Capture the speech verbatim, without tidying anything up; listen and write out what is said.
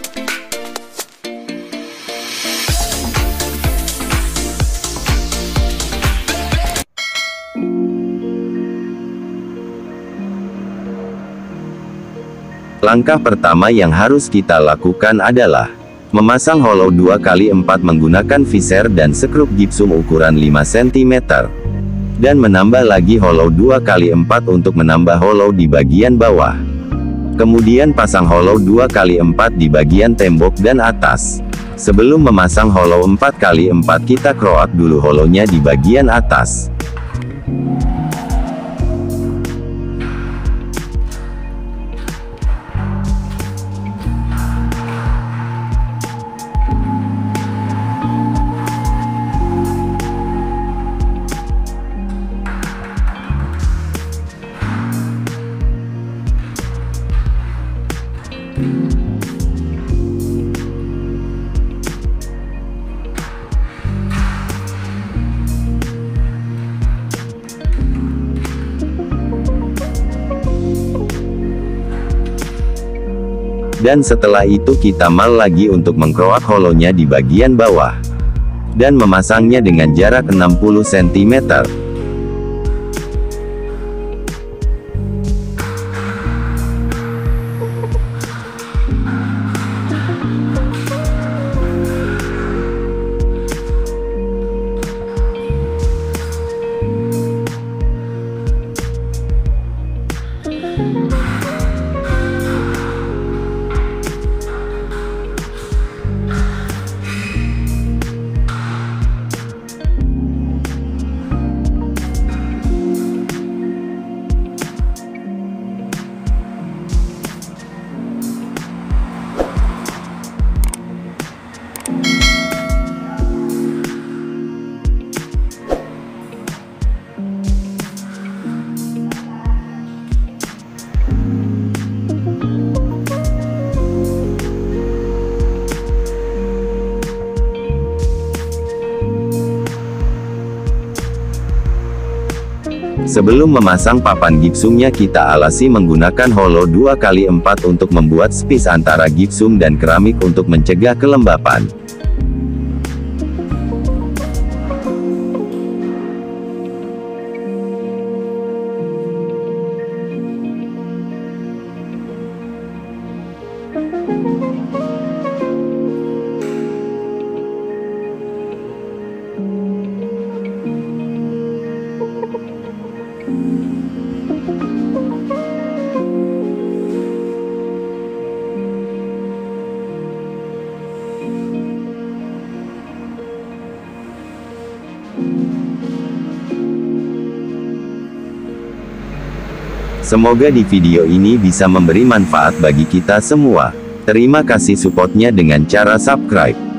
Langkah pertama yang harus kita lakukan adalah memasang hollow dua kali empat menggunakan visir dan skrup gipsum ukuran lima sentimeter. Dan menambah lagi hollow dua kali empat untuk menambah hollow di bagian bawah. Kemudian pasang hollow dua kali empat di bagian tembok dan atas. Sebelum memasang hollow empat kali empat kita kroak dulu hollownya di bagian atas. Dan setelah itu kita mal lagi untuk mengkroak hollownya di bagian bawah. Dan memasangnya dengan jarak enam puluh sentimeter. Sebelum memasang papan gipsumnya kita alasi menggunakan hollow dua kali empat untuk membuat space antara gipsum dan keramik untuk mencegah kelembapan. Semoga di video ini bisa memberi manfaat bagi kita semua. Terima kasih supportnya dengan cara subscribe.